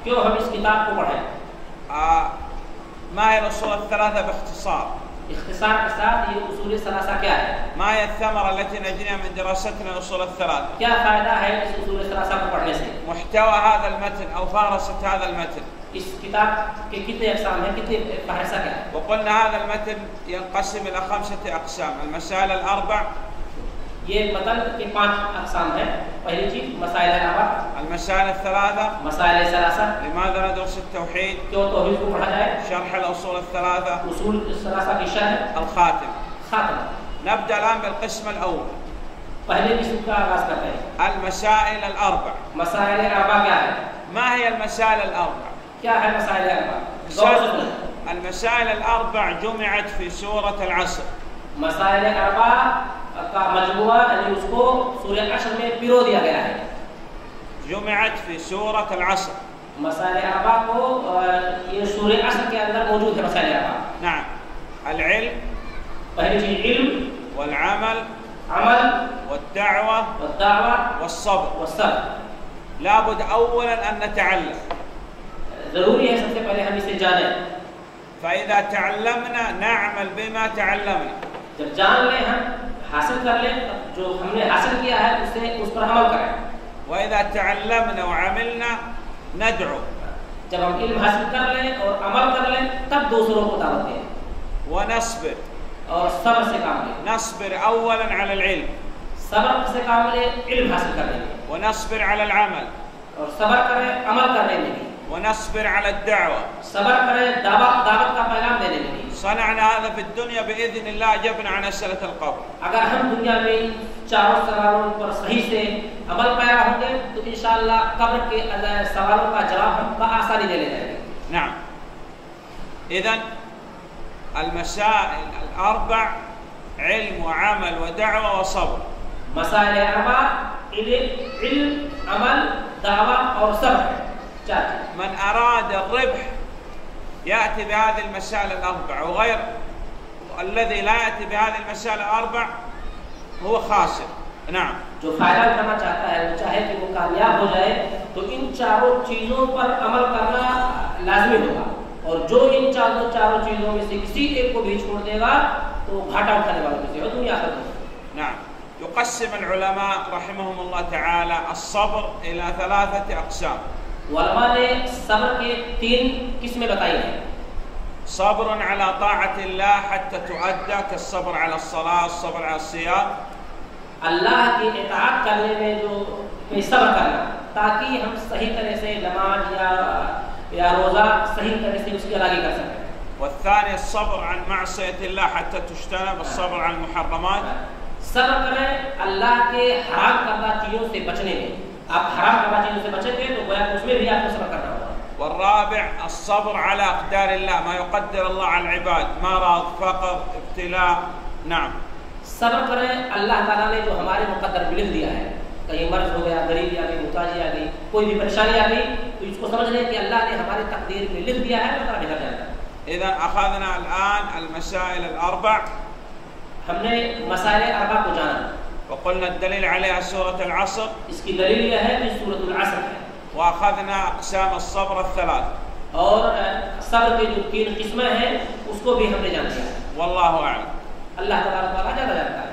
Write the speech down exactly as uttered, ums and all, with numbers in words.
کیوں ہم اس کتاب کو پڑھیں؟ آه ما هي الأصول الثلاثة باختصار؟ اختصار کے ساتھ یہ اصول ثلاثہ کیا ہے؟ ما هي الثمرة التي نجنيها من دراستنا الأصول الثلاثة؟ کیا فائدہ ہے اس اصول ثلاثہ کو پڑھنے سے؟ محتوى هذا المتن أو فهرسة هذا المتن. اس کتاب کے کتنے اقسام ہیں، کتنے فہرستہ کیا ہے؟ وقلنا هذا المتن ينقسم إلى خمسة أقسام. المسائل الأربع، یہ متن کے پانچ اقسام ہیں. پہلی چیز مسائل اربع، المسائل الثلاثة، مسائل ثلاثہ، لماذا ندرس التوحيد، کیوں توحید کو پڑھا جائے، شرح الأصول الثلاثة، اصول ثلاثہ کی شرح، الخاتم. خاتمہ. نبدأ الآن بالقسم الأول. پہلے قسم کا آغاز کرتے ہیں. المسائل الأربع. مسائل اربع کیا ہے؟ ما هي المسائل الأربع؟ کیا ہے مسائل اربع؟ المسائل الأربع جمعت في سورة العصر. مسائل اربع کا مجموعہ یعنی اس کو سورہ عصر میں پیرو دیا گیا ہے. جمعت في سورة العصر. مسائل اربع کو یہ سورہ عصر کے اندر موجود ہے. مسائل اربع، نعم. العلم، پہلی چیز علم، والعمل، عمل، والدعوة، والدعوة، والصبر. والصبر. لابد أولا أن نتعلم. ضروری ہے سب سے پہلے ہم اسے جانیں. فإذا تعلمنا نعمل بما تعلمنا. جب جان لیں، ہم حاصل کر لیں، جو ہم نے حاصل کیا ہے اس سے اس پر عمل کریں. وإذا تعلمنا وعملنا ندعو. جب ہم علم حاصل کر لیں اور عمل کر لیں تب دوسروں کو دعوت دیں. ونصبر. اور صبر سے کام لیں. نصبر أولا على العلم. صبر سے کام لیں، علم حاصل کر لیں. ونصبر على العمل. اور صبر کریں عمل کرنے میں بھی. ونصبر على الدعوة. صبر کریں دعوت دعوت کا پیغام دینے میں بھی. صنعنا هذا في الدنيا بإذن الله أجبنا عن أسئلة القبر. اگر ہم دنیا میں چاروں سوالوں پر صحیح سے عمل پیرا ہوں گے تو انشاءاللہ قبر کے سوالوں کا جواب ہم بآسانی دے لے جائیں گے. نعم. إذن المسائل الأربع علم وعمل ودعوة وصبر. مسائل اربع علم علم عمل دعوت اور صبر. من أراد الربح يأتي بهذه المسائل الأربع، وغير الذي لا يأتي بهذه المسائل الأربع هو خاسر. نعم. جو فائدہ اٹھانا چاہتا ہے وہ چاہے کہ وہ کامیاب ہو جائے تو ان چاروں چیزوں پر عمل کرنا لازمی ہوگا، اور جو ان چاروں چاروں چیزوں میں سے کسی ایک کو بھی چھوڑ دے گا تو گھاٹا اٹھانے والوں میں سے ہو دنیا آخرت میں. نعم. يقسم العلماء رحمهم الله تعالى الصبر إلى ثلاثة أقسام. علماء نے صبر کے تین قسمیں بتائی ہیں. صبر على طاعة الله حتى تؤدى كالصبر على الصلاة، الصبر على الصيام. اللہ کی اطاعت کرنے میں جو صبر کرنا تاکہ ہم صحیح طرح سے نماز یا یا روزہ صحیح طرح سے اس کی ادائیگی کر سکیں. والثاني الصبر عن معصية الله حتى تجتنب، الصبر عن المحرمات. صبر کریں اللہ کے حرام کردہ چیزوں سے بچنے میں. آپ حرام کردہ چیزوں سے بچیں گے تو گویا اس میں بھی آپ کو صبر کرنا ہوگا. والرابع الصبر على أقدار الله، ما يقدر الله على العباد، مرض، فقر، ابتلاء. نعم. صبر کریں اللہ تعالیٰ نے جو ہمارے مقدر میں لکھ دیا ہے، کہیں مرض ہو گیا، غریبی آ گئی، محتاجی آ گئی، کوئی بھی پریشانی آ گئی تو اس کو سمجھ لیں کہ اللہ نے ہماری تقدیر میں لکھ دیا ہے، اللہ تعالیٰ بھیجا جائے گا. إذا أخذنا الآن المسائل الأربع. ہم نے مسائل اربع کو جانا، وقلنا الدليل عليها سورة العصر. اس کی دلیل یہ ہے کہ سورۃ العصر ہے. وأخذنا أقسام الصبر الثلاث. اور صبر کی جو تین قسمیں ہیں اس کو بھی ہم نے جان لیا. والله أعلم. اللہ تعالیٰ زیادہ جانتا ہے.